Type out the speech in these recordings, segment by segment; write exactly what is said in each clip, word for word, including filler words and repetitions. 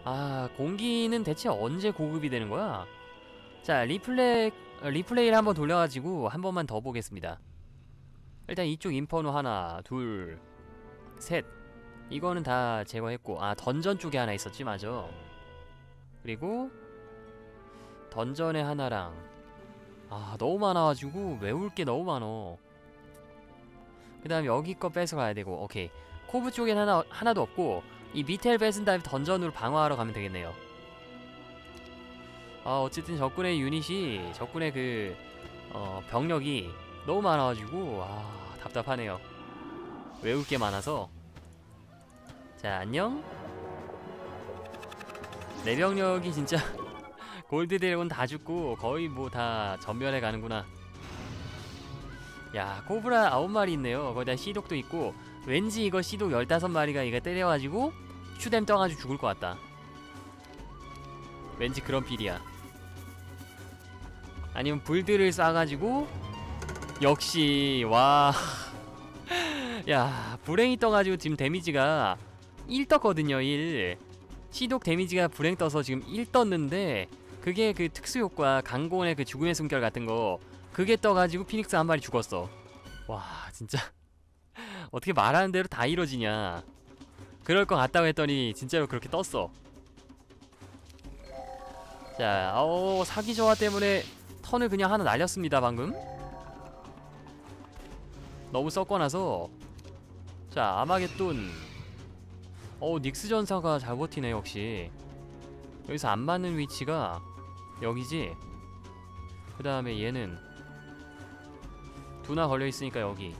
아, 공기는 대체 언제 고급이 되는 거야? 자, 리플레이, 어, 리플레이를 한번 돌려가지고 한 번만 더 보겠습니다. 일단 이쪽 인퍼노 하나, 둘, 셋. 이거는 다 제거했고, 아, 던전 쪽에 하나 있었지, 맞아. 그리고 던전에 하나랑, 아, 너무 많아가지고 외울 게 너무 많어. 그 다음에 여기 거 뺏어가야 되고, 오케이. 코브 쪽엔 하나, 하나도 없고, 이 밑에를 뺏은 다음에 던전으로 방어하러 가면 되겠네요. 아, 어쨌든 적군의 유닛이, 적군의 그, 어, 병력이 너무 많아가지고, 아, 답답하네요. 외울 게 많아서. 자, 안녕? 내 병력이 진짜, 골드 드래곤 다 죽고, 거의 뭐 다 전멸해 가는구나. 야, 코브라 아홉 마리 있네요. 거기다 시독도 있고, 왠지 이거 시독 열다섯 마리가 이거 때려가지고, 슈댐 떠가지고 죽을 것 같다. 왠지 그런 필이야. 아니면 불들을 쏴가지고 역시 와. 야, 불행이 떠가지고 지금 데미지가 일 떴거든요. 일. 시독 데미지가 불행 떠서 지금 일 떴는데 그게 그 특수효과 강공의 그 죽음의 숨결 같은거 그게 떠가지고 피닉스 한 마리 죽었어. 와, 진짜 어떻게 말하는 대로 다 이뤄지냐. 그럴 것 같다고 했더니 진짜로 그렇게 떴어. 자, 어 사기 저하 때문에 턴을 그냥 하나 날렸습니다 방금. 너무 썩거나서. 자, 아마겟돈. 어 닉스 전사가 잘 버티네 역시. 여기서 안 맞는 위치가 여기지. 그 다음에 얘는 두나 걸려있으니까 여기.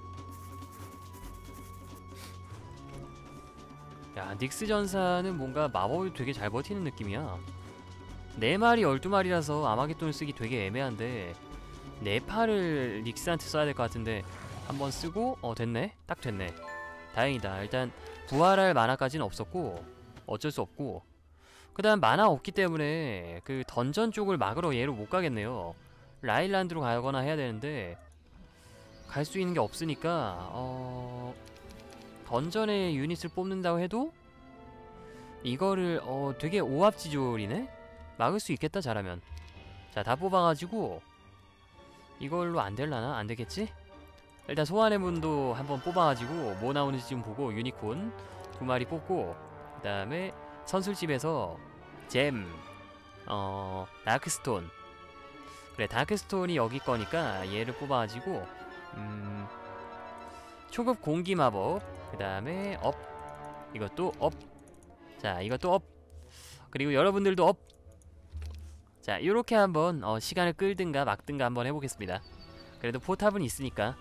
야, 닉스 전사는 뭔가 마법이 되게 잘 버티는 느낌이야. 네 마리, 열두 마리라서 아마겟돈을 쓰기 되게 애매한데 네 팔을 닉스한테 써야 될 것 같은데 한번 쓰고, 어 됐네? 딱 됐네. 다행이다. 일단 부활할 만화까지는 없었고 어쩔 수 없고, 그 다음 만화 없기 때문에 그 던전 쪽을 막으러 얘로 못 가겠네요. 라일란드로 가거나 해야 되는데 갈 수 있는 게 없으니까 어... 던전에 유닛을 뽑는다고 해도 이거를 어 되게 오합지졸이네? 막을 수 있겠다 잘하면. 자, 다 뽑아가지고 이걸로 안될라나? 안되겠지? 일단 소환의 문도 한번 뽑아가지고 뭐 나오는지 지금 보고 유니콘 두 마리 뽑고, 그 다음에 선술집에서 잼, 어... 다크스톤. 그래, 다크스톤이 여기 거니까 얘를 뽑아가지고 음... 초급 공기 마법, 그 다음에 업, 이것도 업. 자, 이것도 업. 그리고 여러분들도 업. 자, 요렇게 한번 어, 시간을 끌든가 막든가 한번 해보겠습니다. 그래도 포탑은 있으니까.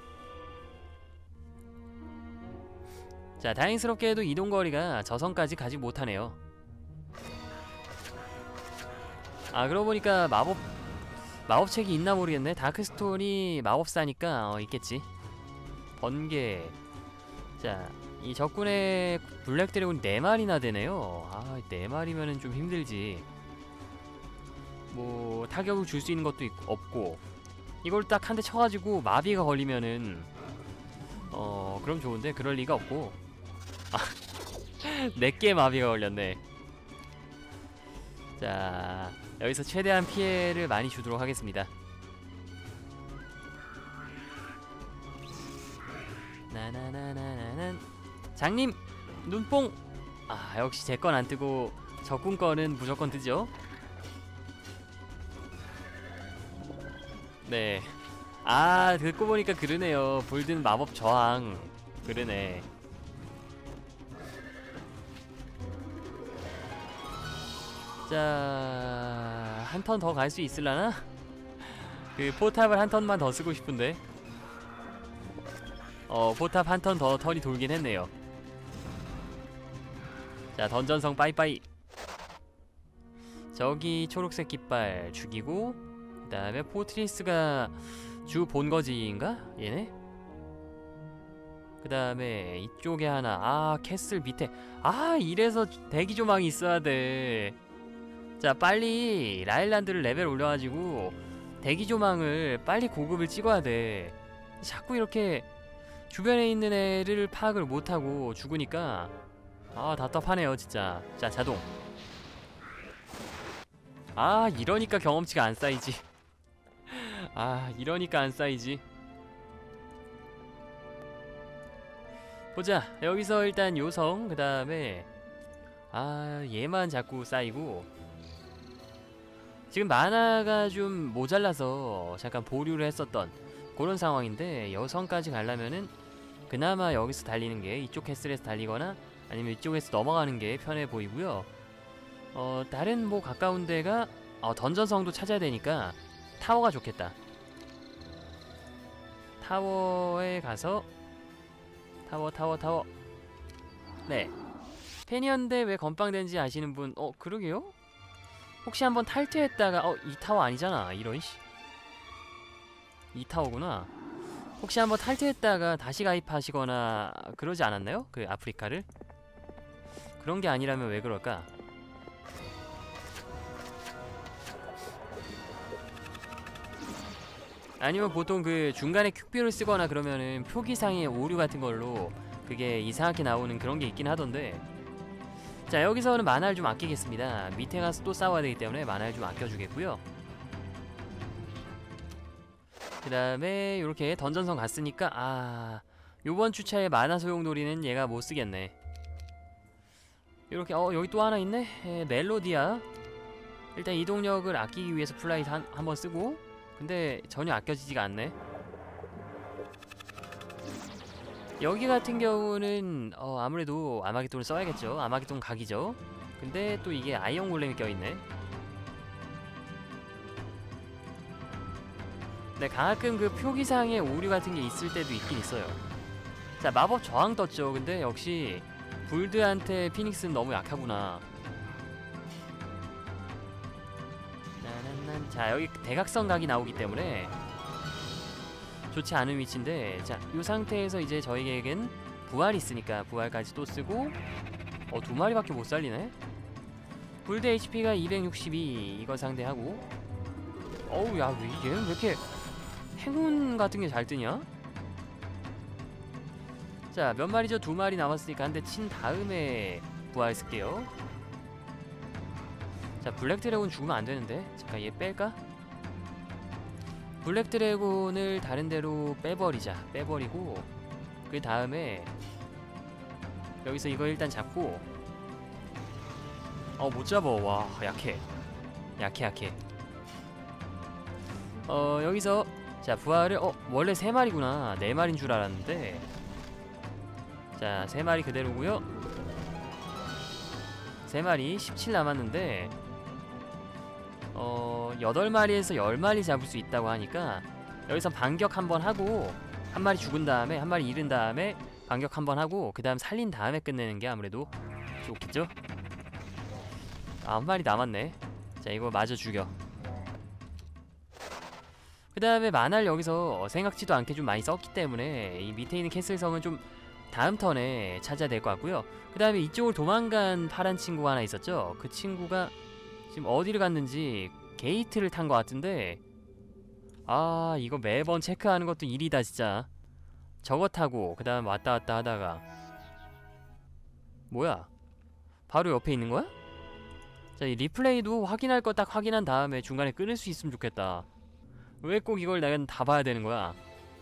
자, 다행스럽게도 이동거리가 저성까지 가지 못하네요. 아, 그러고 보니까 마법 마법책이 있나 모르겠네. 다크스톤이 마법사니까 어, 있겠지. 번개. 자, 이 적군의 블랙 드래곤이 네 마리나 되네요. 아, 네 마리면은 좀 힘들지. 뭐 타격을 줄 수 있는 것도 있고, 없고. 이걸 딱 한 대 쳐가지고 마비가 걸리면은 어 그럼 좋은데 그럴 리가 없고. 아, 내게 마비가 걸렸네. 자, 여기서 최대한 피해를 많이 주도록 하겠습니다. 나나나나나난. 장님! 눈뽕! 아, 역시 제 건 안 뜨고 적군 거는 무조건 뜨죠? 네. 아, 듣고 보니까 그러네요. 볼든 마법 저항. 그러네. 자, 한 턴 더 갈 수 있을라나? 그 포탑을 한 턴만 더 쓰고 싶은데. 어, 포탑 한 턴 더 턴이 돌긴 했네요. 자, 던전성 빠이빠이. 저기 초록색 깃발 죽이고, 그 다음에 포트리스가 주 본거지인가? 얘네? 그 다음에 이쪽에 하나. 아, 캐슬 밑에. 아, 이래서 대기 조망이 있어야 돼. 자, 빨리 라일란드를 레벨 올려가지고 대기 조망을 빨리 고급을 찍어야 돼. 자꾸 이렇게 주변에 있는 애를 파악을 못하고 죽으니까 아, 답답하네요 진짜. 자, 자동. 아 이러니까 경험치가 안 쌓이지. 아 이러니까 안 쌓이지. 보자. 여기서 일단 요성 그 다음에 아 얘만 자꾸 쌓이고, 지금 만화가 좀 모자라서 잠깐 보류를 했었던 그런 상황인데, 여성까지 가려면은 그나마 여기서 달리는 게, 이쪽 캐슬에서 달리거나 아니면 이쪽에서 넘어가는 게 편해 보이고요. 어 다른 뭐 가까운 데가 어, 던전성도 찾아야 되니까 타워가 좋겠다. 타워에 가서 타워 타워 타워. 네, 팬이었는데 왜 건빵된지 아시는 분? 어 그러게요? 혹시 한번 탈퇴했다가 어 이 타워 아니잖아 이런 씨. 이 타워구나. 혹시 한번 탈퇴했다가 다시 가입하시거나 그러지 않았나요? 그 아프리카를? 그런 게 아니라면 왜 그럴까? 아니면 보통 그 중간에 퀵뷰를 쓰거나 그러면은 표기상의 오류 같은 걸로 그게 이상하게 나오는 그런 게 있긴 하던데. 자 여기서는 만화를 좀 아끼겠습니다. 밑에 가서 또 싸워야 되기 때문에 만화를 좀 아껴주겠고요. 그 다음에 요렇게 던전성 갔으니까 아 요번 주차에 만화 소용돌이는 얘가 못쓰겠네. 요렇게 어 여기 또 하나 있네. 에, 멜로디야. 일단 이동력을 아끼기 위해서 플라이트 한, 한번 쓰고, 근데 전혀 아껴지지가 않네. 여기 같은 경우는 어 아무래도 아마겟돈을 써야겠죠. 아마겟돈 각이죠. 근데 또 이게 아이언 골렘이 껴있네. 네, 가끔 그 표기상의 오류 같은 게 있을 때도 있긴 있어요. 자, 마법 저항 떴죠. 근데 역시 불드한테 피닉스는 너무 약하구나. 자, 여기 대각선 각이 나오기 때문에 좋지 않은 위치인데, 자, 이 상태에서 이제 저희에겐 부활이 있으니까 부활까지 또 쓰고, 어, 두 마리밖에 못 살리네? 불드 에이치피가 이백육십이, 이거 상대하고. 어우, 야, 얘는 왜 이렇게 행운 같은 게 잘 뜨냐? 자, 몇 마리죠? 두 마리 남았으니까 한 대 친 다음에 부활 쓸게요. 자, 블랙 드래곤 죽으면 안 되는데. 잠깐 얘 뺄까? 블랙 드래곤을 다른 데로 빼버리자. 빼버리고 그 다음에 여기서 이거 일단 잡고. 어, 못 잡어. 와, 약해. 약해 약해. 어, 여기서 자, 부활을 어, 원래 세 마리구나. 네 마리인 줄 알았는데. 자, 세 마리 그대로고요. 세 마리 십칠 남았는데 어, 여덟 마리에서 열 마리 잡을 수 있다고 하니까 여기서 반격 한번 하고, 한 마리 죽은 다음에 한 마리 잃은 다음에 반격 한번 하고 그 다음 살린 다음에 끝내는 게 아무래도 좋겠죠? 아, 한 마리 남았네. 자, 이거 마저 죽여. 그 다음에 만화를 여기서 생각지도 않게 좀 많이 썼기 때문에 이 밑에 있는 캐슬성은 좀 다음 턴에 찾아야 될 것 같고요. 그 다음에 이쪽을 도망간 파란 친구가 하나 있었죠? 그 친구가 지금 어디를 갔는지 게이트를 탄 것 같은데, 아 이거 매번 체크하는 것도 일이다 진짜. 저거 타고 그 다음 왔다 갔다 하다가 뭐야? 바로 옆에 있는 거야? 자, 이 리플레이도 확인할 거 딱 확인한 다음에 중간에 끊을 수 있으면 좋겠다. 왜 꼭 이걸 내가 다 봐야 되는 거야?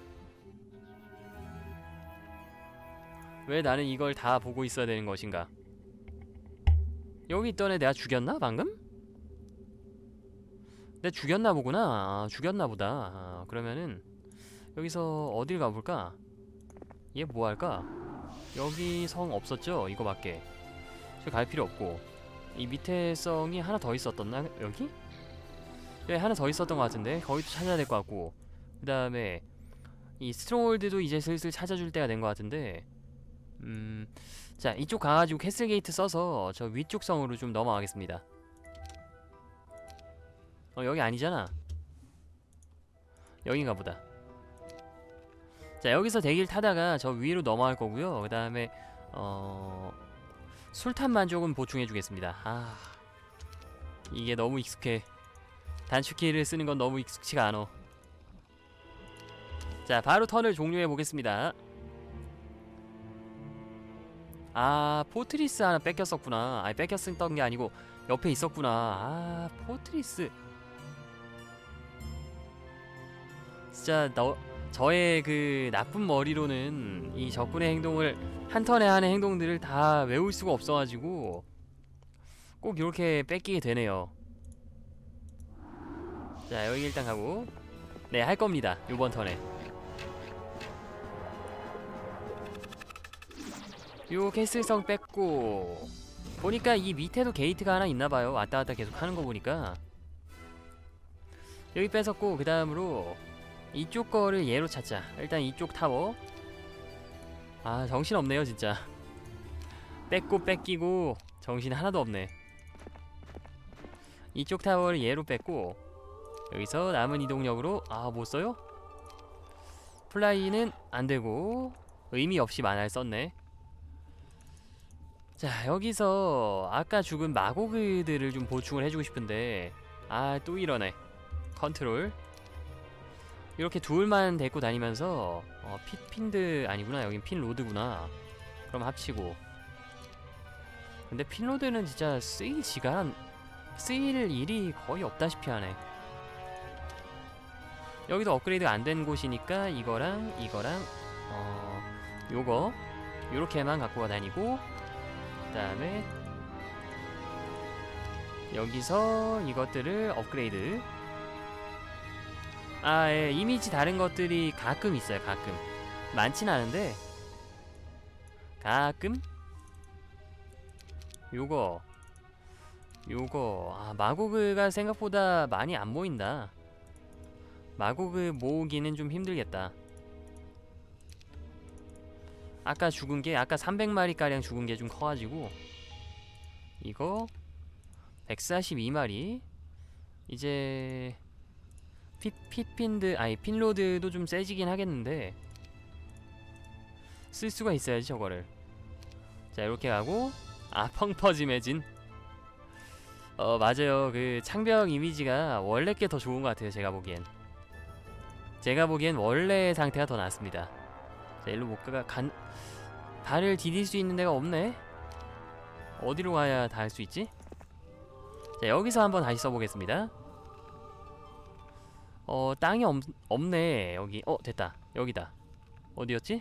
왜 나는 이걸 다 보고 있어야 되는 것인가? 여기 있던 애 내가 죽였나 방금? 내가 죽였나 보구나. 아, 죽였나 보다. 아, 그러면은 여기서 어딜 가볼까? 얘 뭐할까? 여기 성 없었죠? 이거밖에. 저기 갈 필요 없고, 이 밑에 성이 하나 더 있었던나? 여기? 예, 하나 더 있었던 것 같은데 거기도 찾아야 될 것 같고, 그 다음에 이 스트롱홀드도 이제 슬슬 찾아줄 때가 된 것 같은데, 음... 자, 이쪽 가가지고 캐슬 게이트 써서 저 위쪽 성으로 좀 넘어가겠습니다. 어, 여기 아니잖아. 여긴가 보다. 자, 여기서 대기를 타다가 저 위로 넘어갈 거고요. 그 다음에 어... 술탄만 조금 보충해 주겠습니다. 아... 이게 너무 익숙해. 단축키를 쓰는 건 너무 익숙치가 않어. 자, 바로 턴을 종료해 보겠습니다. 아, 포트리스 하나 뺏겼었구나. 아니, 뺏겼었던 게 아니고 옆에 있었구나. 아, 포트리스. 진짜 너 저의 그 나쁜 머리로는 이 적군의 행동을 한 턴에 하는 행동들을 다 외울 수가 없어가지고 꼭 이렇게 뺏기게 되네요. 자, 여기 일단 가고 네, 할 겁니다. 요번 턴에 요 캐슬성 뺐고 보니까 이 밑에도 게이트가 하나 있나봐요. 왔다갔다 계속 하는 거 보니까 여기 뺏었고 그 다음으로 이쪽 거를 얘로 찾자. 일단 이쪽 타워. 아, 정신없네요 진짜. 뺏고 뺏기고 정신 하나도 없네. 이쪽 타워를 얘로 뺐고 여기서 남은 이동력으로 아, 못써요? 플라이는 안되고 의미 없이 만화를 썼네. 자, 여기서 아까 죽은 마고그들을 좀 보충을 해주고 싶은데 아, 또 이러네. 컨트롤 이렇게 둘만 데리고 다니면서 어, 핏핀드 아니구나. 여긴 핀로드구나. 그럼 합치고. 근데 핀로드는 진짜 쓰일 시간 쓰일 일이 거의 없다시피 하네. 여기도 업그레이드가 안 된 곳이니까 이거랑 이거랑 어 요거 요렇게만 갖고 다니고 그 다음에 여기서 이것들을 업그레이드. 아, 예, 이미지 다른 것들이 가끔 있어요. 가끔 많진 않은데 가끔 요거 요거 아, 마고그가 생각보다 많이 안 모인다. 마고그 모으기는 좀 힘들겠다. 아까 죽은게 아까 삼백 마리가량 죽은게 좀 커가지고 이거 백사십이 마리 이제 피, 핏핀드 아니 핀로드도 좀 세지긴 하겠는데 쓸 수가 있어야지 저거를. 자, 이렇게 가고 아, 펑퍼짐해진. 어, 맞아요. 그 창병 이미지가 원래 게 더 좋은 것 같아요. 제가 보기엔 제가 보기엔 원래의 상태가 더 낫습니다. 자, 일로 못 가가 간 발을 디딜 수 있는 데가 없네. 어디로 가야 다 할 수 있지? 자, 여기서 한번 다시 써보겠습니다. 어, 땅이 없, 없네. 여기 어, 됐다. 여기다. 어디였지?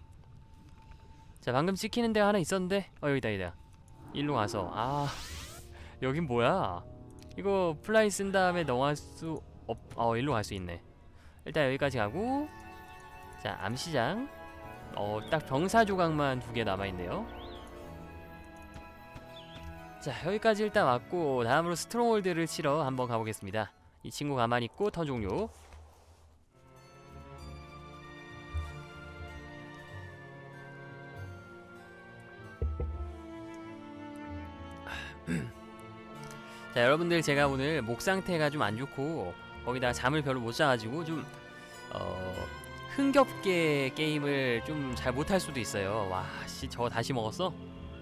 자, 방금 찍히는 데가 하나 있었는데 어, 여기다 여기다. 일로 가서 아, 여긴 뭐야? 이거 플라이 쓴 다음에 넘어갈 수 없... 어, 일로 갈 수 있네. 일단 여기까지 가고 자, 암시장 어, 딱 병사 조각만 두 개 남아있네요. 자, 여기까지 일단 왔고 다음으로 스트롱홀드를 치러 한번 가보겠습니다. 이 친구 가만히 있고 턴 종료. 자, 여러분들 제가 오늘 목 상태가 좀 안 좋고 거기다 잠을 별로 못 자가지고 좀 어... 흥겹게 게임을 좀 잘 못할 수도 있어요. 와, 씨, 저거 다시 먹었어?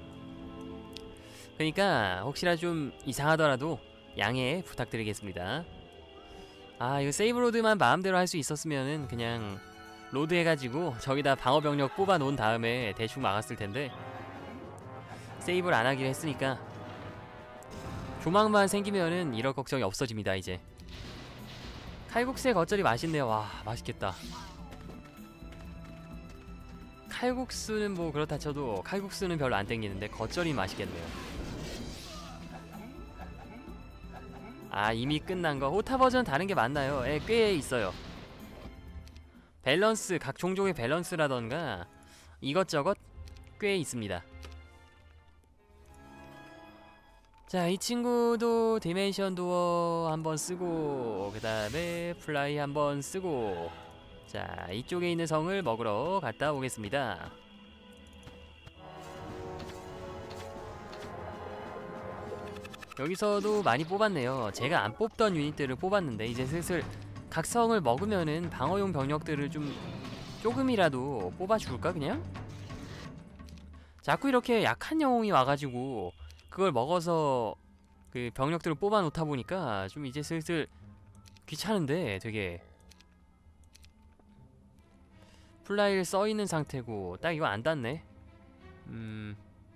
그러니까 혹시나 좀 이상하더라도 양해 부탁드리겠습니다. 아, 이거 세이브 로드만 마음대로 할 수 있었으면은 그냥 로드 해가지고 저기다 방어병력 뽑아 놓은 다음에 대충 막았을 텐데 세이브를 안 하기로 했으니까 조망만 생기면은 이럴 걱정이 없어집니다. 이제 칼국수의 겉절이 맛있네요. 와, 맛있겠다. 칼국수는 뭐 그렇다 쳐도 칼국수는 별로 안 땡기는데 겉절이 맛있겠네요. 아, 이미 끝난 거. 호타 버전 다른 게 맞나요? 예, 꽤 있어요. 밸런스, 각 종족의 밸런스라던가 이것저것 꽤 있습니다. 자, 이 친구도 디멘션 도어 한번 쓰고 그 다음에 플라이 한번 쓰고 자, 이쪽에 있는 성을 먹으러 갔다 오겠습니다. 여기서도 많이 뽑았네요. 제가 안 뽑던 유닛들을 뽑았는데 이제 슬슬 각 성을 먹으면은 방어용 병력들을 좀 조금이라도 뽑아줄까 그냥? 자꾸 이렇게 약한 영웅이 와가지고 그걸 먹어서 그 병력들을 뽑아 놓다 보니까 좀 이제 슬슬 귀찮은데 되게 플라이를 써있는 상태고 딱 이거 안 닿네. 음...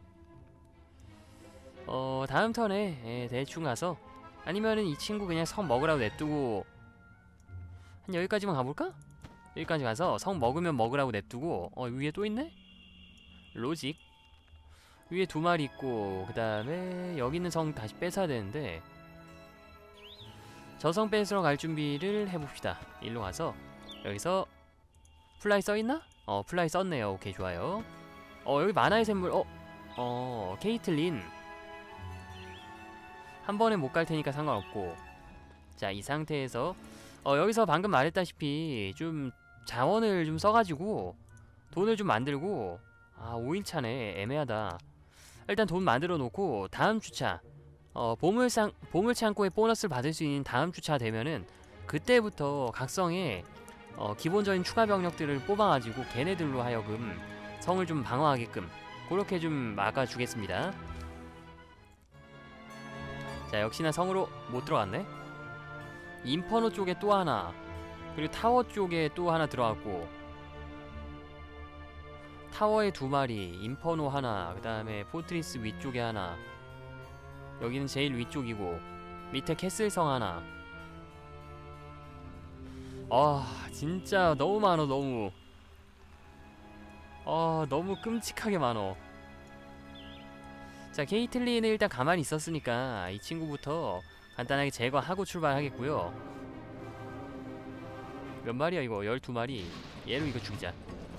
어 다음 턴에 예, 대충 가서 아니면은 이 친구 그냥 성 먹으라고 냅두고 한 여기까지만 가볼까? 여기까지 가서 성 먹으면 먹으라고 냅두고 어 위에 또 있네? 로직 위에 두 마리 있고 그 다음에 여기 있는 성 다시 뺏어야 되는데 저 성 뺏으러 갈 준비를 해봅시다. 일로 가서 여기서 플라이 써있나? 어 플라이 썼네요. 오케이 좋아요. 어 여기 만화의 샘물 어? 어 케이틀린 한 번에 못 갈 테니까 상관없고 자 이 상태에서 어 여기서 방금 말했다시피 좀 자원을 좀 써가지고 돈을 좀 만들고 아 오 일차네 애매하다. 일단 돈 만들어 놓고 다음 주차 어 보물상 보물창고에 보너스를 받을 수 있는 다음 주차 되면은 그때부터 각성에 어 기본적인 추가 병력들을 뽑아가지고 걔네들로 하여금 성을 좀 방어하게끔 그렇게 좀 막아주겠습니다. 자 역시나 성으로 못 들어갔네. 인퍼노 쪽에 또 하나 그리고 타워 쪽에 또 하나 들어갔고 타워에 두 마리 인퍼노 하나 그 다음에 포트리스 위쪽에 하나 여기는 제일 위쪽이고 밑에 캐슬성 하나. 아 진짜 너무 많어. 너무 아 너무 끔찍하게 많어. 자 케이틀린은 일단 가만히 있었으니까 이 친구부터 간단하게 제거하고 출발하겠고요. 몇 마리야 이거? 열두 마리. 얘로 이거 죽이자.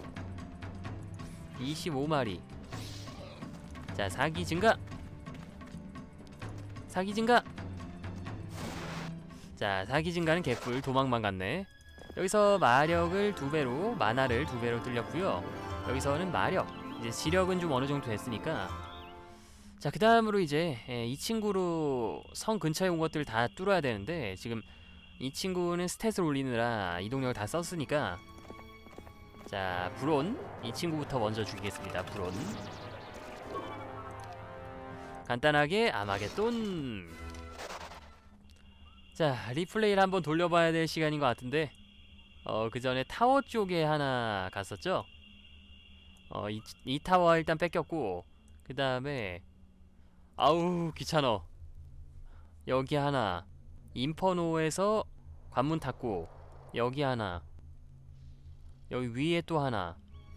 이십오 마리. 자 사기 증가. 사기 증가. 자 사기 증가는 개뿔. 도망만 갔네. 여기서 마력을 두 배로 만화를 두 배로 뚫렸고요. 여기서는 마력 이제 지력은 좀 어느 정도 됐으니까 자 그 다음으로 이제 예, 이 친구로 성 근처에 온 것들 다 뚫어야 되는데 지금 이 친구는 스탯을 올리느라 이동력을 다 썼으니까 자 브론 이 친구부터 먼저 죽이겠습니다. 브론 간단하게 아마겟돈. 자 리플레이를 한번 돌려봐야 될 시간인 것 같은데 어 그전에 타워 쪽에 하나 갔었죠. 어 이 이 타워 일단 뺏겼고 그 다음에 아우 귀찮어. 여기 하나 인퍼노에서 관문 탔고 여기 하나 여기 위에 또 하나.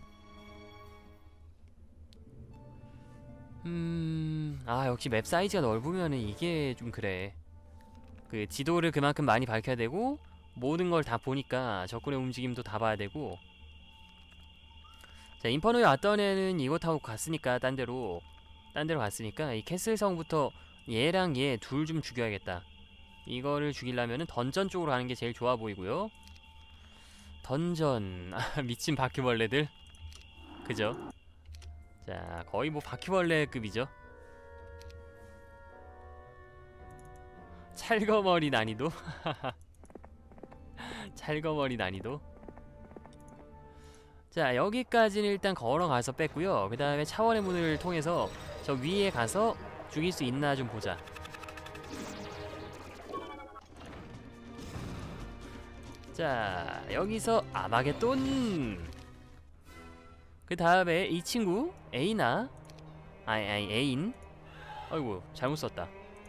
음... 아 역시 맵 사이즈가 넓으면은 이게 좀 그래. 그 지도를 그만큼 많이 밝혀야 되고 모든 걸 다 보니까 적군의 움직임도 다 봐야 되고. 자 인퍼노에 왔던 애는 이거 타고 갔으니까 딴 데로 딴 데로 갔으니까 이 캐슬성부터 얘랑 얘 둘 좀 죽여야겠다. 이거를 죽이려면은 던전 쪽으로 가는 게 제일 좋아 보이고요. 던전 아, 미친 바퀴벌레들 그죠? 자 거의 뭐 바퀴벌레급이죠. 찰거머리 난이도 찰거머리 난이도. 자 여기까지는 일단 걸어가서 뺐고요. 그 다음에 차원의 문을 통해서 저 위에 가서 죽일 수 있나 좀 보자. 자 여기서 아마겟돈. 그 다음에 이 친구 에이나 아니 아니 에인 아이고 잘못 썼다.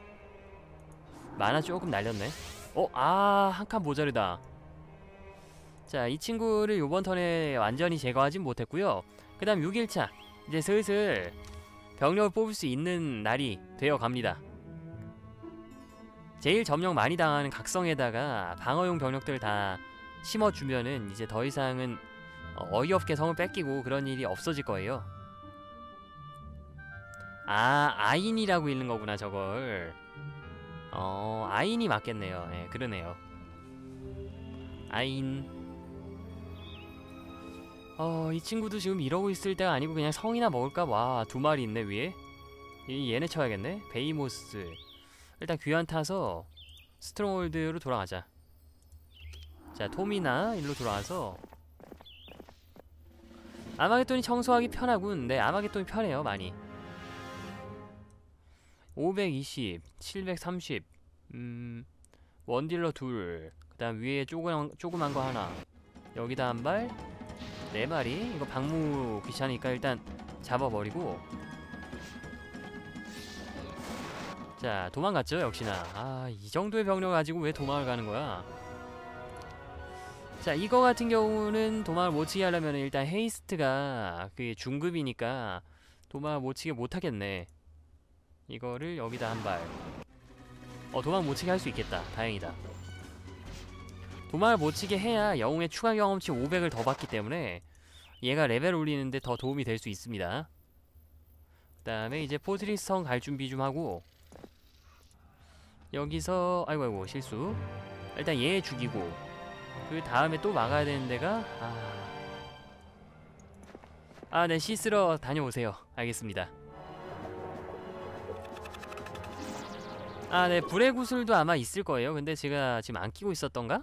만화 조금 날렸네. 어? 아 한 칸 모자르다. 자 이 친구를 요번 턴에 완전히 제거하진 못했고요. 그 다음 육 일차 이제 슬슬 병력을 뽑을 수 있는 날이 되어 갑니다. 제일 점령 많이 당하는 각성에다가 방어용 병력들 다 심어주면은 이제 더 이상은 어이없게 성을 뺏기고 그런 일이 없어질 거예요. 아 아인이라고 읽는 거구나 저걸. 어 아인이 맞겠네요. 예, 그러네요. 아인. 어 이 친구도 지금 이러고 있을 때가 아니고 그냥 성이나 먹을까. 와 두 마리 있네 위에. 이 얘네 쳐야겠네. 베이모스. 일단 귀환 타서 스트롱홀드로 돌아가자. 자 톰이나 일로 돌아와서 아마겟돈이 청소하기 편하군. 네 아마겟돈이 편해요 많이. 오백이십, 칠백삼십 음... 원딜러 둘 그 다음 위에 조그만, 조그만 거 하나 여기다 한 발 네 마리. 이거 방무 귀찮으니까 일단 잡아버리고 자, 도망갔죠 역시나. 아, 이 정도의 병력 가지고 왜 도망을 가는 거야? 자, 이거 같은 경우는 도망을 못 치게 하려면 일단 헤이스트가 그게 중급이니까 도망을 못 치게 못 하겠네. 이거를 여기다 한 발. 어, 도망 못 치게 할 수 있겠다. 다행이다. 도망을 못 치게 해야 영웅의 추가 경험치 오백을 더 받기 때문에 얘가 레벨 올리는데 더 도움이 될 수 있습니다. 그 다음에 이제 포트리스 성 갈 준비 좀 하고, 여기서 아이고 아이고 실수. 일단 얘 죽이고 그 다음에 또 막아야 되는 데가 아... 아, 네, 씻으러 다녀오세요. 알겠습니다. 아, 네, 불의 구슬도 아마 있을 거예요. 근데 제가 지금 안 끼고 있었던가?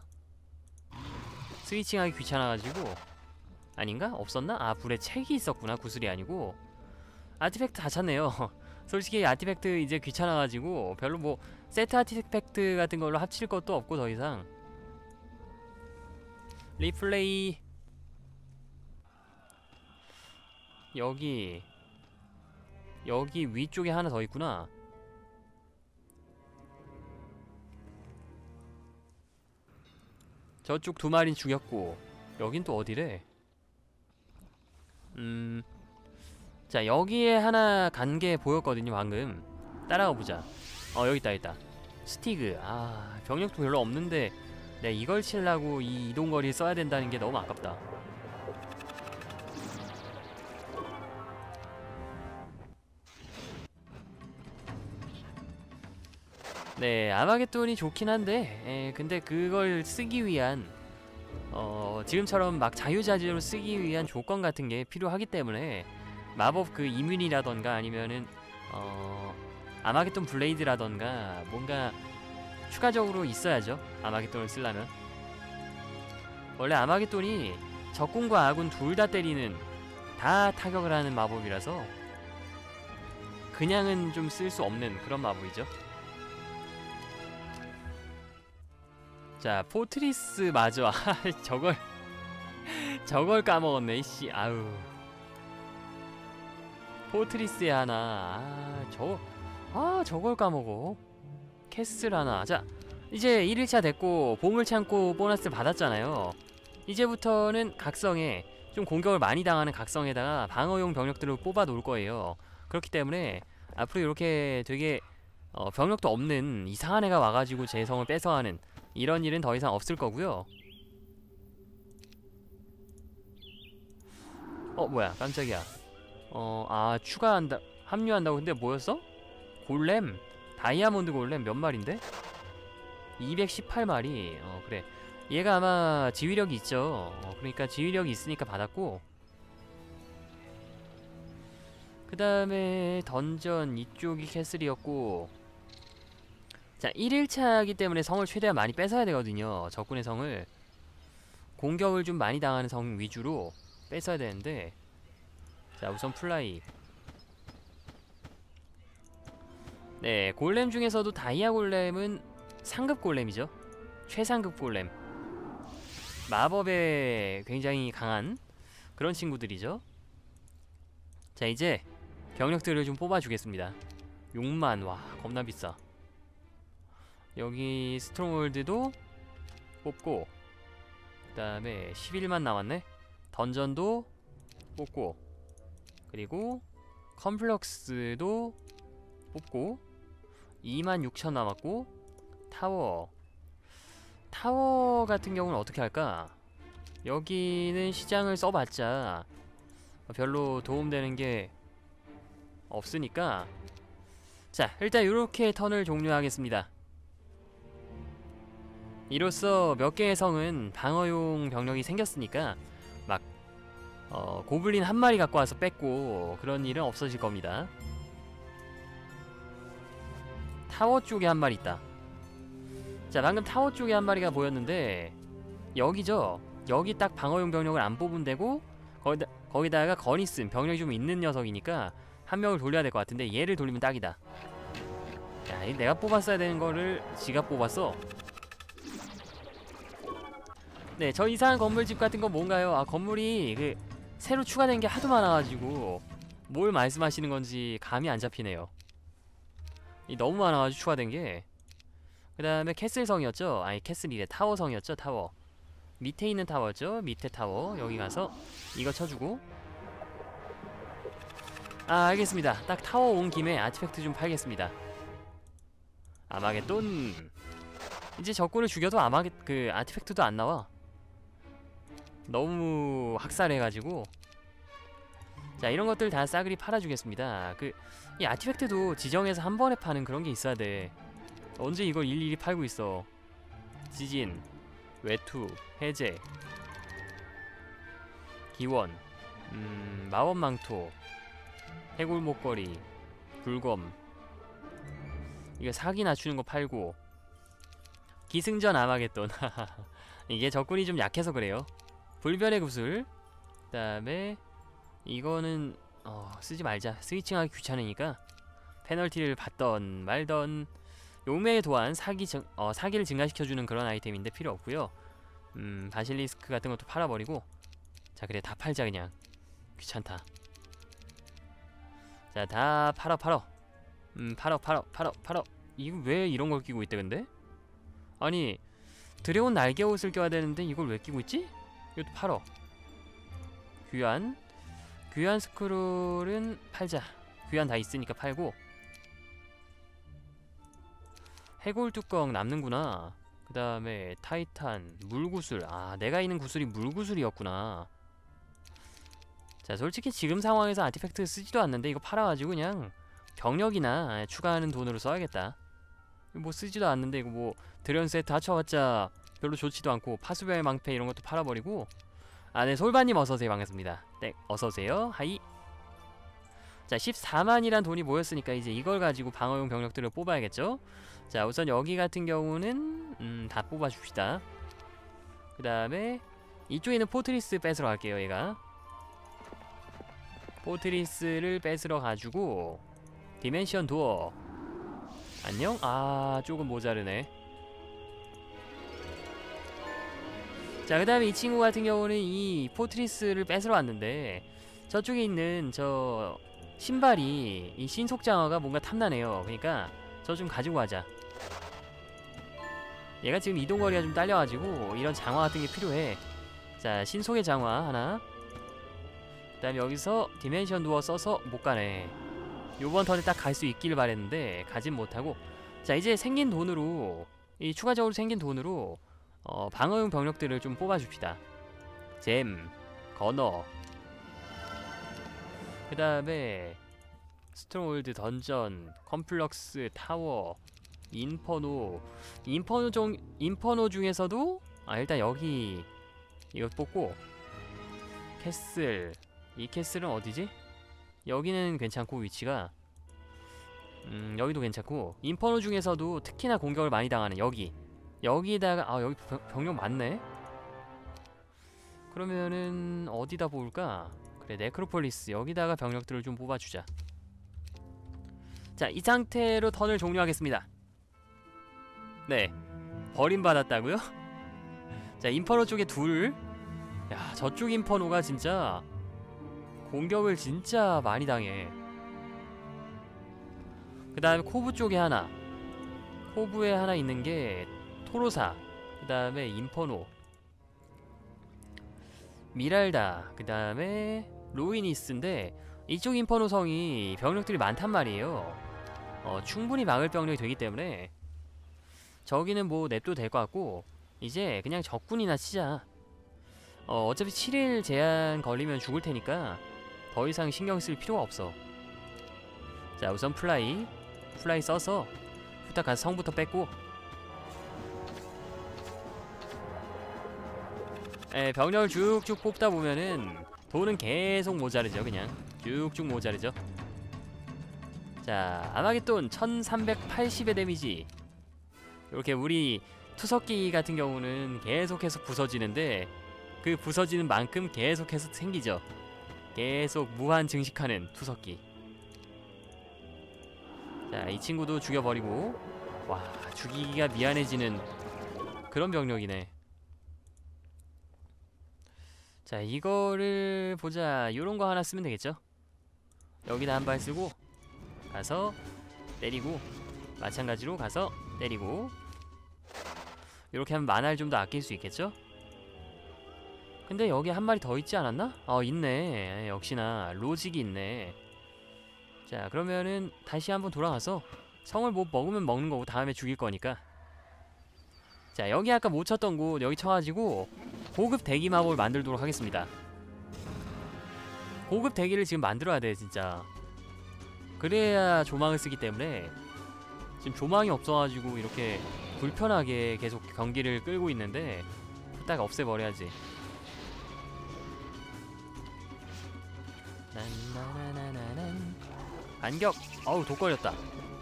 스위칭하기 귀찮아가지고. 아닌가? 없었나? 아, 불에 책이 있었구나. 구슬이 아니고. 아티팩트 다 찾네요. 솔직히 아티팩트 이제 귀찮아가지고 별로 뭐 세트 아티팩트 같은 걸로 합칠 것도 없고 더 이상. 리플레이. 여기 여기 위쪽에 하나 더 있구나. 저쪽 두 마리는 죽였고 여긴 또 어디래? 음... 자, 여기에 하나 간 게 보였거든요 방금. 따라가 보자. 어, 여기 있다 있다. 스티그. 아, 병력도 별로 없는데 내가 이걸 치려고 이 이동거리를 써야 된다는 게 너무 아깝다. 네, 아마겟돈이 좋긴 한데, 에, 근데 그걸 쓰기 위한 어, 지금처럼 막 자유자재로 쓰기 위한 조건 같은 게 필요하기 때문에 마법 그 이뮨이라던가 아니면은 어, 아마겟돈 블레이드라던가 뭔가 추가적으로 있어야죠. 아마겟돈을 쓰려면. 원래 아마겟돈이 적군과 아군 둘 다 때리는, 다 타격을 하는 마법이라서 그냥은 좀 쓸 수 없는 그런 마법이죠. 자, 포트리스 마저. 저걸 저걸 까먹었네 이씨. 아우, 포트리스에 하나. 아, 저, 아 저걸 까먹어. 캐슬 하나. 자, 이제 일 일차 됐고 보물 창고 보너스를 받았잖아요. 이제부터는 각성에 좀 공격을 많이 당하는 각성에다가 방어용 병력들을 뽑아 놓을 거예요. 그렇기 때문에 앞으로 이렇게 되게 어, 병력도 없는 이상한 애가 와가지고 제 성을 뺏어가는 이런 일은 더 이상 없을 거고요. 어, 뭐야, 깜짝이야. 어, 아, 추가한다, 합류한다고. 근데 뭐였어? 골렘? 다이아몬드 골렘 몇 마리인데? 이백십팔 마리. 어, 그래. 얘가 아마 지휘력이 있죠. 어, 그러니까 지휘력이 있으니까 받았고, 그 다음에 던전 이쪽이 캐슬이었고. 자, 일 일차이기 때문에 성을 최대한 많이 뺏어야 되거든요. 적군의 성을. 공격을 좀 많이 당하는 성 위주로 뺏어야 되는데. 자, 우선 플라이. 네, 골렘 중에서도 다이아 골렘은 상급 골렘이죠. 최상급 골렘. 마법에 굉장히 강한 그런 친구들이죠. 자, 이제 병력들을 좀 뽑아주겠습니다. 육만. 와, 겁나 비싸. 여기 스트롱홀드도 뽑고, 그 다음에 십일만 남았네. 던전도 뽑고, 그리고 컴플럭스도 뽑고, 이만 육천 남았고, 타워. 타워 같은 경우는 어떻게 할까? 여기는 시장을 써봤자 별로 도움되는 게 없으니까, 자, 일단 이렇게 턴을 종료하겠습니다. 이로써 몇 개의 성은 방어용 병력이 생겼으니까 막 어, 고블린 한 마리 갖고 와서 뺏고 그런 일은 없어질 겁니다. 타워 쪽에 한 마리 있다. 자, 방금 타워 쪽에 한 마리가 보였는데 여기죠. 여기 딱 방어용 병력을 안 뽑으면 되고, 거기다, 거기다가 건이 쓴 병력이 좀 있는 녀석이니까 한 명을 돌려야 될 것 같은데 얘를 돌리면 딱이다. 야, 이 내가 뽑았어야 되는 거를 지가 뽑았어. 네, 저 이상한 건물집 같은 건 뭔가요? 아, 건물이 그 새로 추가된 게 하도 많아가지고 뭘 말씀하시는 건지 감이 안 잡히네요. 이 너무 많아가지고 추가된 게. 그 다음에 캐슬성이었죠? 아니 캐슬이래. 타워성이었죠? 타워. 밑에 있는 타워죠? 밑에 타워. 여기 가서 이거 쳐주고. 아 알겠습니다. 딱 타워 온 김에 아티팩트 좀 팔겠습니다. 아마겟돈. 이제 적군을 죽여도 아마겟 그 아티팩트도 안 나와. 너무 학살해가지고. 자 이런 것들 다 싸그리 팔아주겠습니다. 그 이 아티팩트도 지정해서 한 번에 파는 그런 게 있어야 돼. 언제 이걸 일일이 팔고 있어. 지진, 외투, 해제, 기원, 음, 마법망토, 해골 목걸이, 불검. 이거 사기 낮추는 거 팔고. 기승전 아마겟돈. 이게 적군이 좀 약해서 그래요. 불변의 구슬. 그 다음에 이거는 어, 쓰지 말자. 스위칭하기 귀찮으니까 페널티를 받던 말던. 용매의 도안 사기 증, 어, 사기를 증가시켜주는 그런 아이템인데 필요 없고요. 음, 바실리스크 같은 것도 팔아버리고. 자 그래 다 팔자 그냥. 귀찮다. 자 다 팔어 팔어. 음 팔어 팔어 팔어 팔어. 이거 왜 이런 걸 끼고 있대 근데? 아니 드래곤 날개 옷을 껴야 되는데 이걸 왜 끼고 있지? 이것도 팔어. 귀환. 귀환 스크롤은 팔자. 귀환 다 있으니까 팔고. 해골 뚜껑 남는구나. 그 다음에 타이탄, 물구슬. 아 내가 있는 구슬이 물구슬이었구나. 자 솔직히 지금 상황에서 아티팩트 쓰지도 않는데 이거 팔아가지고 그냥 병력이나 추가하는 돈으로 써야겠다. 뭐 쓰지도 않는데 이거 뭐 드래곤 세트 합쳐봤자 별로 좋지도 않고. 파수병의 망패 이런 것도 팔아버리고. 아 네 솔바님 어서오세요. 반갑습니다. 네 어서오세요. 하이. 자 십사만이란 돈이 모였으니까 이제 이걸 가지고 방어용 병력들을 뽑아야겠죠. 자 우선 여기 같은 경우는 음, 다 뽑아줍시다. 그 다음에 이쪽에 있는 포트리스 뺏으러 갈게요. 얘가 포트리스를 뺏으러 가지고. 디멘션 도어 안녕? 아 조금 모자르네. 자 그 다음에 이 친구 같은 경우는 이 포트리스를 뺏으러 왔는데 저쪽에 있는 저 신발이 이 신속장어가 뭔가 탐나네요. 그러니까 저 좀 가지고 가자. 얘가 지금 이동거리가 좀 딸려가지고 이런 장화 같은 게 필요해. 자 신속의 장화 하나. 그 다음에 여기서 디멘션 도어 써서 못 가네. 요번 턴에 딱 갈 수 있길 바랬는데 가진 못하고. 자 이제 생긴 돈으로 이 추가적으로 생긴 돈으로 어, 방어용 병력들을 좀 뽑아줍시다. 잼, 건어. 그 다음에 스트롱홀드, 던전, 컴플럭스, 타워, 인퍼노. 인퍼노 중 인퍼노 중에서도 아 일단 여기 이거 뽑고. 캐슬. 이 캐슬은 어디지? 여기는 괜찮고 위치가. 음 여기도 괜찮고. 인퍼노 중에서도 특히나 공격을 많이 당하는 여기. 여기다가 아 여기 병, 병력 많네. 그러면은 어디다 뽑을까? 그래 네크로폴리스 여기다가 병력들을 좀 뽑아주자. 자 이 상태로 턴을 종료하겠습니다. 네 버림받았다고요? 자 인퍼노 쪽에 둘. 야 저쪽 인퍼노가 진짜 공격을 진짜 많이 당해. 그 다음에 코브 쪽에 하나. 코브에 하나 있는게 토로사. 그 다음에 인퍼노, 미랄다. 그 다음에 로이니스인데 이쪽 인퍼노 성이 병력들이 많단 말이에요. 어, 충분히 막을 병력이 되기 때문에 저기는 뭐 냅도 될 것 같고. 이제 그냥 적군이나 치자. 어, 어차피 칠 일 제한 걸리면 죽을 테니까 더 이상 신경 쓸 필요가 없어. 자 우선 플라이 플라이 써서 후딱 가서 성부터 뺏고. 에, 병력을 쭉쭉 뽑다 보면은 돈은 계속 모자르죠. 그냥 쭉쭉 모자르죠. 자 아마겟돈 천삼백팔십의 데미지. 이렇게 우리 투석기 같은 경우는 계속해서 부서지는데 그 부서지는 만큼 계속해서 생기죠. 계속 무한 증식하는 투석기. 자 이 친구도 죽여버리고. 와 죽이기가 미안해지는 그런 병력이네. 자 이거를 보자. 요런거 하나 쓰면 되겠죠. 여기다 한 발 쓰고 가서 때리고. 마찬가지로 가서 때리고, 이렇게 하면 만화를 좀 더 아낄 수 있겠죠? 근데 여기 한 마리 더 있지 않았나? 어, 있네. 역시나 로직이 있네. 자, 그러면은 다시 한번 돌아가서 성을 뭐 먹으면 먹는 거고 다음에 죽일 거니까. 자, 여기 아까 못 쳤던 곳 여기 쳐가지고 고급 대기 마법을 만들도록 하겠습니다. 고급 대기를 지금 만들어야 돼 진짜. 그래야 조망을 쓰기 때문에 지금 조망이 없어가지고 이렇게 불편하게 계속 경기를 끌고 있는데 딱 없애버려야지. 난나나나나난 반격! 어우 독 걸렸다.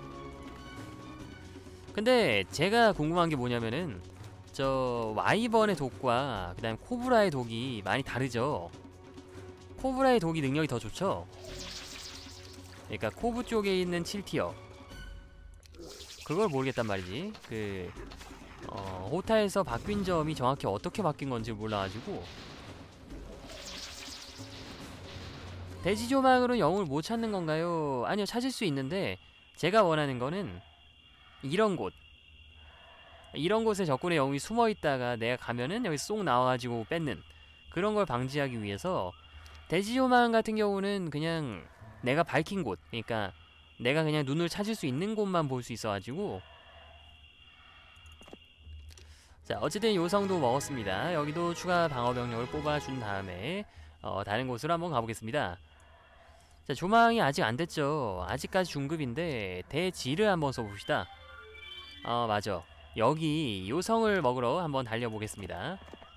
근데 제가 궁금한 게 뭐냐면은 저 와이번의 독과 그 다음 코브라의 독이 많이 다르죠. 코브라의 독이 능력이 더 좋죠. 그러니까 코브 쪽에 있는 칠 티어 그걸 모르겠단 말이지. 그 어, 호타에서 바뀐 점이 정확히 어떻게 바뀐 건지 몰라가지고. 대지 조망으로 영웅을 못 찾는 건가요? 아니요, 찾을 수 있는데 제가 원하는 거는 이런 곳 이런 곳에 적군의 영웅이 숨어있다가 내가 가면은 여기 쏙 나와가지고 뺏는 그런 걸 방지하기 위해서 대지 조망 같은 경우는 그냥 내가 밝힌 곳, 그러니까 내가 그냥 눈을 찾을 수 있는 곳만 볼 수 있어가지고. 자, 어쨌든 요성도 먹었습니다. 여기도 추가 방어 병력을 뽑아준 다음에 어, 다른 곳으로 한번 가보겠습니다. 자, 조망이 아직 안 됐죠. 아직까지 중급인데 대지를 한번 써봅시다. 어, 맞아. 여기 요성을 먹으러 한번 달려보겠습니다.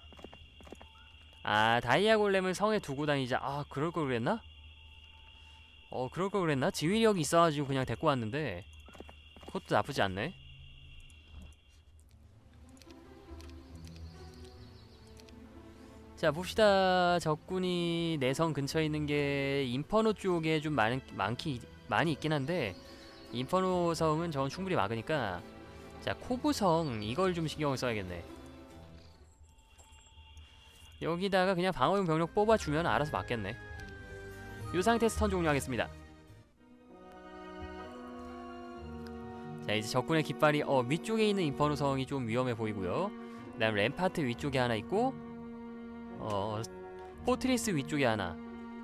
아, 다이아 골렘을 성에 두고 다니자. 아, 그럴 걸 그랬나? 어, 그럴 걸 그랬나? 지휘력이 있어가지고 그냥 데리고 왔는데 그것도 나쁘지 않네. 자, 봅시다. 적군이 내성 근처에 있는 게 인퍼노 쪽에 좀 많은, 많기, 많이 있긴 한데 인퍼노 성은 저건 충분히 막으니까. 자, 코브성 이걸 좀 신경을 써야겠네. 여기다가 그냥 방어용 병력 뽑아주면 알아서 막겠네. 이 상태에서 턴 종료하겠습니다. 자, 이제 적군의 깃발이 어 위쪽에 있는 인퍼노 성이 좀 위험해 보이고요. 그 다음 램파트 위쪽에 하나 있고 어 포트리스 위쪽에 하나.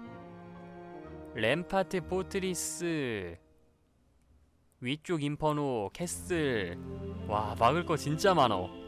램파트, 포트리스, 위쪽 인퍼노, 캐슬. 와, 막을 거 진짜 많어.